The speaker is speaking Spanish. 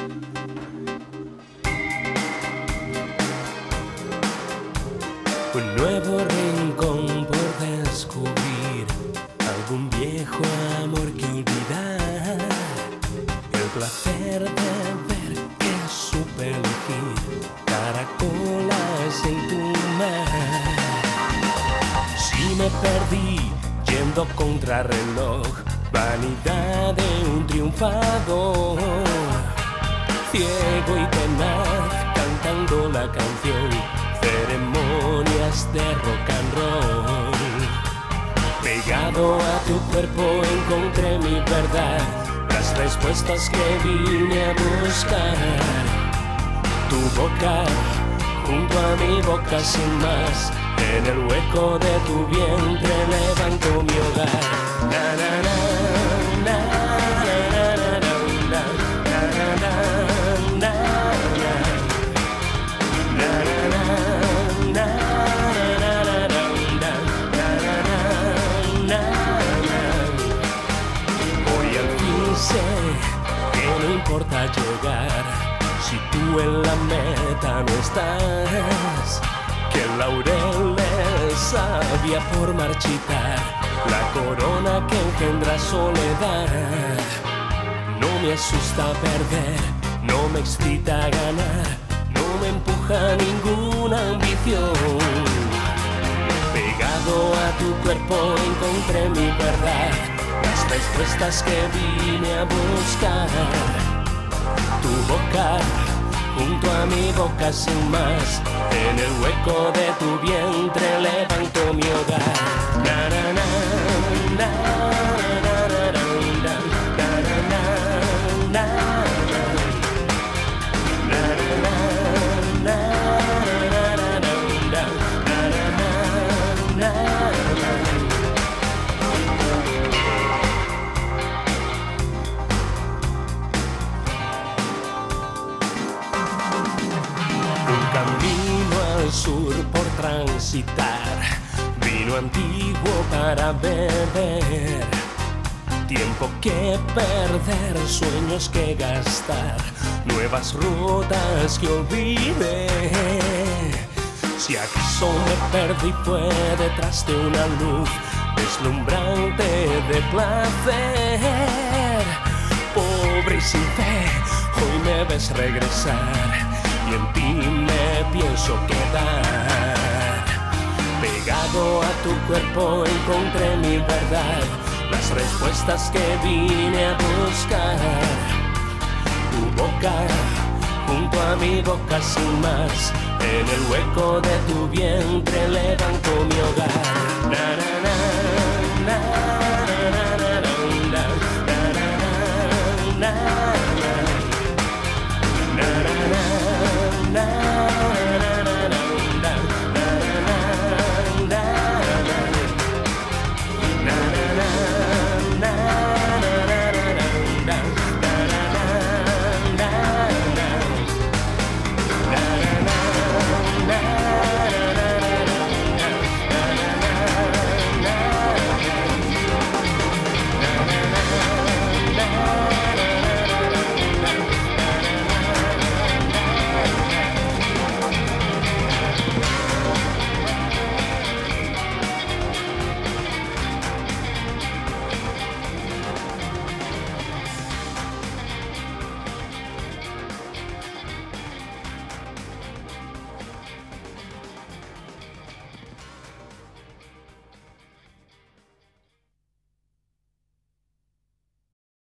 Un nuevo rincón por descubrir, algún viejo amor que olvidar. El placer de ver que supe elegir caracolas en tu mar. Si me perdí yendo contra reloj, vanidad de un triunfador, ciego y tenaz cantando la canción, ceremonias de rock and roll. Pegado a tu cuerpo encontré mi verdad, las respuestas que vine a buscar. Tu boca junto a mi boca sin más, en el hueco de tu vientre levanto mi hogar. Na, na, na, na, na, na, na, na, na, na, na, no importa llegar si tú en la meta no estás, que el laurel es sabia por marchitar, la corona que engendra soledad. No me asusta perder, no me excita ganar, no me empuja ninguna ambición. Pegado a tu cuerpo encontré mi verdad, las respuestas que vine a buscar. Tu boca junto a mi boca sin más, en el hueco de tu vientre levanto mi hogar. Na, na, na, na, na, na, na, sur por transitar, vino antiguo para beber, tiempo que perder, sueños que gastar, nuevas rutas que olvidé. Si acaso me perdí fue detrás de una luz deslumbrante de placer. Pobre y sin fe, hoy me ves regresar y en ti me pienso quedar. Pegado a tu cuerpo encontré mi verdad, las respuestas que vine a buscar. Tu boca junto a mi boca sin más, en el hueco de tu vientre levanto mi hogar. Na, na, na, na.